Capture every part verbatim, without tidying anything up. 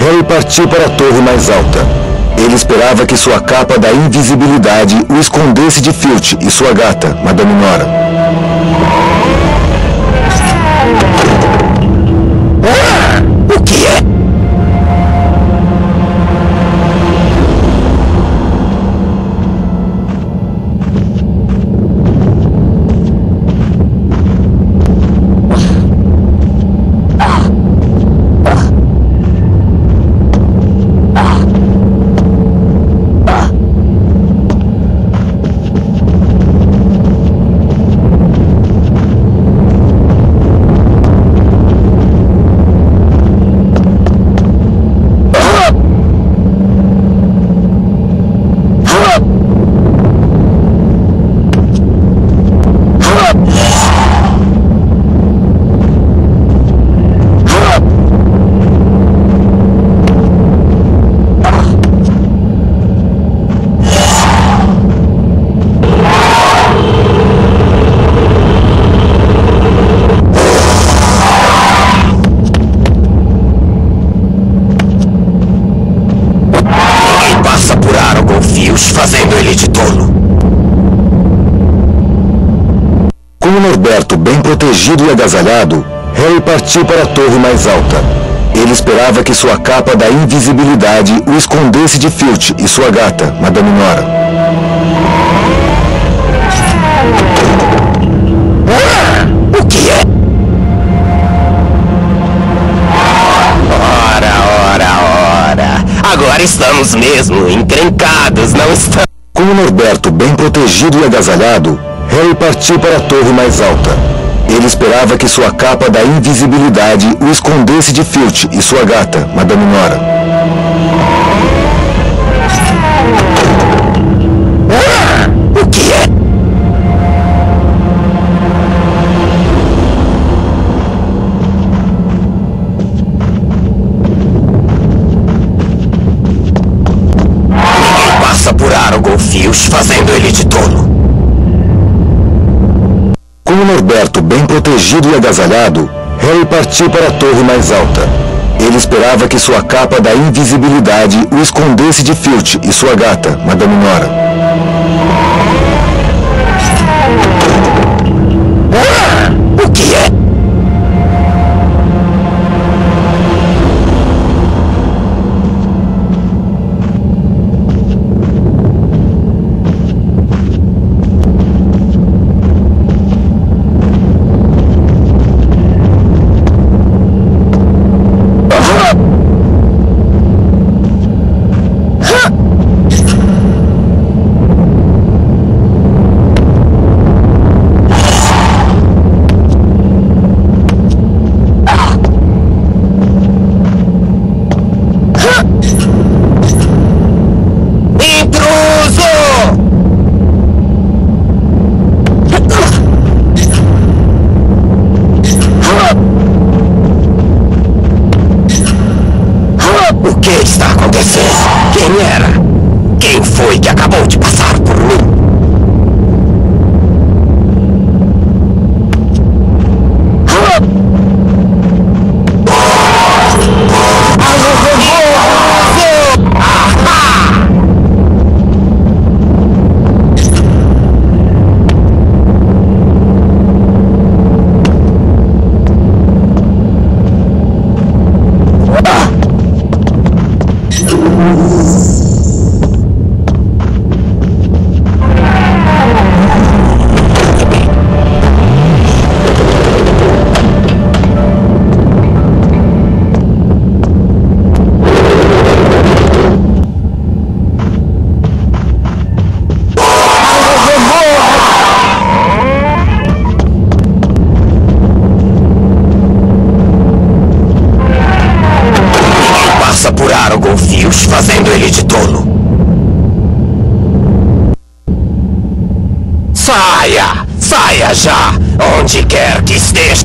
Harry partiu para a torre mais alta. Ele esperava que sua capa da invisibilidade o escondesse de Filch e sua gata, Madame Nora. Ah, o que é? Fazendo ele de tolo. Com o Norberto bem protegido e agasalhado, Harry partiu para a torre mais alta. Ele esperava que sua capa da invisibilidade o escondesse de Filch e sua gata, Madame Nora. Ah, o que é? Ora, ora, ora. Agora estamos mesmo encrencados, não estamos? Com o Norberto bem protegido e agasalhado, Harry partiu para a torre mais alta. Ele esperava que sua capa da invisibilidade o escondesse de Filch e sua gata, Madame Nora. Ah, o que é? Filch fazendo ele de tolo. Com o Norberto bem protegido e agasalhado, Harry partiu para a torre mais alta. Ele esperava que sua capa da invisibilidade o escondesse de Filch e sua gata, Madame Nora. Ah, o que é? O que está acontecendo? Quem era? Quem foi que acabou de passar por mim? Filch fazendo ele de tolo. Saia! Saia já! Onde quer que esteja!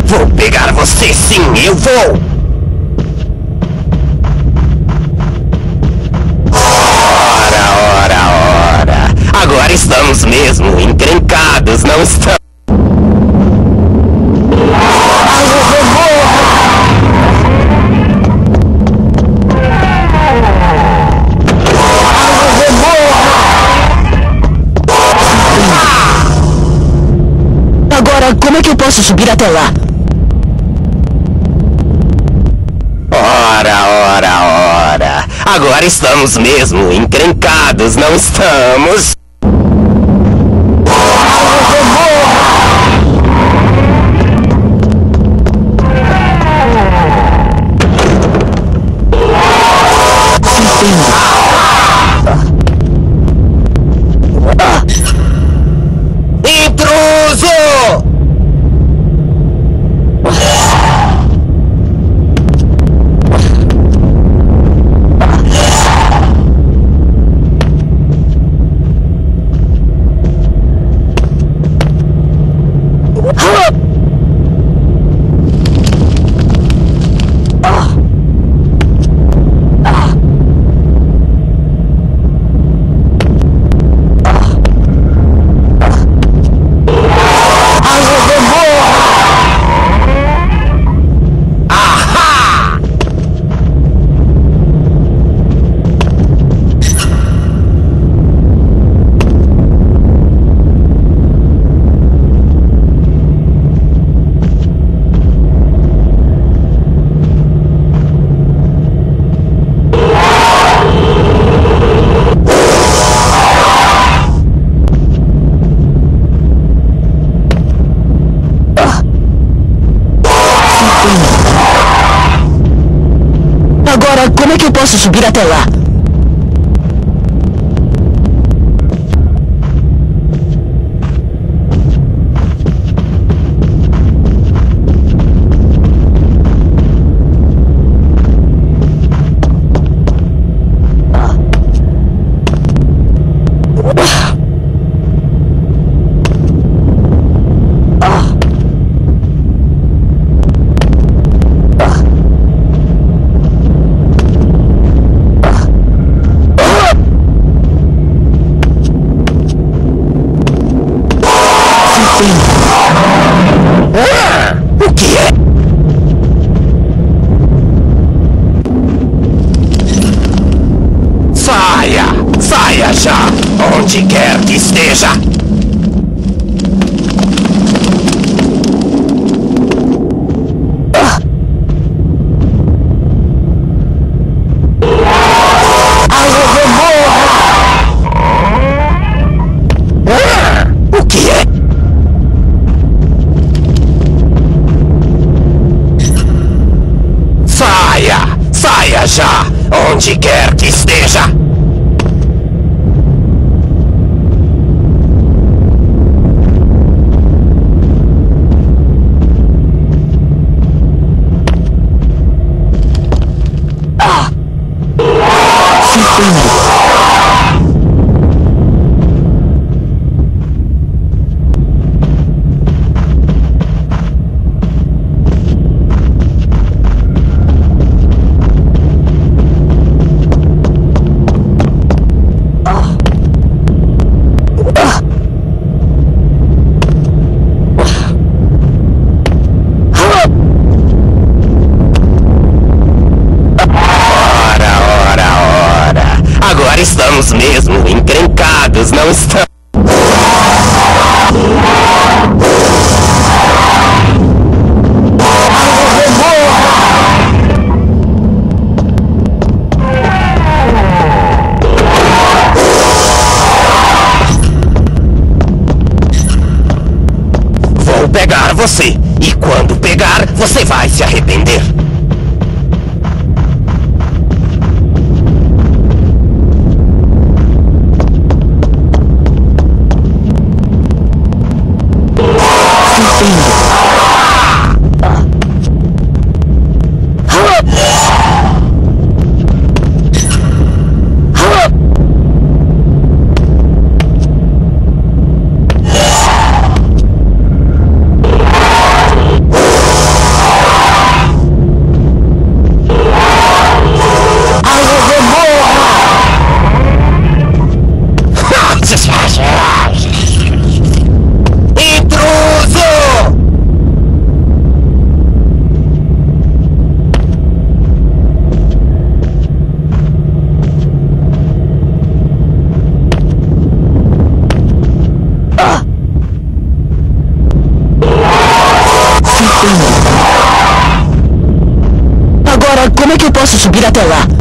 Vou pegar você, sim, eu vou! Ora, ora, ora! Agora estamos mesmo encrencados, não estamos? Agora, como é que eu posso subir até lá? Ora, ora, ora! Agora estamos mesmo encrencados, não estamos? Intruso! Agora, como é que eu posso subir até lá? Ah, o que é? Saia! Saia já! Onde quer que esteja! Ah. Ah, o que é? Saia! Saia já! Onde quer que esteja! Ah! Se Agora estamos mesmo encrencados, não estamos? Vou pegar você, e quando pegar, você vai se arrepender. como é que eu posso subir até lá?